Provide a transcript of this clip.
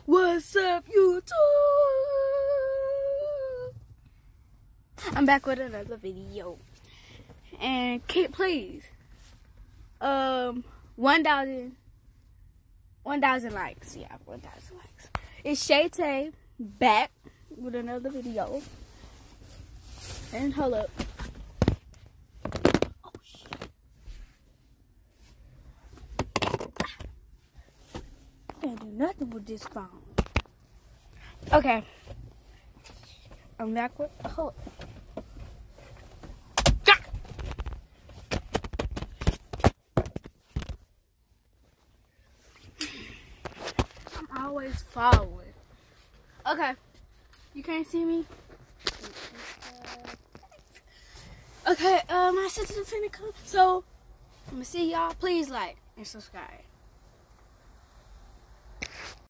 What's up, YouTube? I'm back with another video. And please, 1,000 likes. Yeah, 1,000 likes. It's Shay back with another video. And hold up. Oh shit. Can't do nothing with this phone. Okay. I'm back with hold up. Always following. Okay. You can't see me? Okay, my sister's finna come. So, I'm gonna see y'all. Please like and subscribe.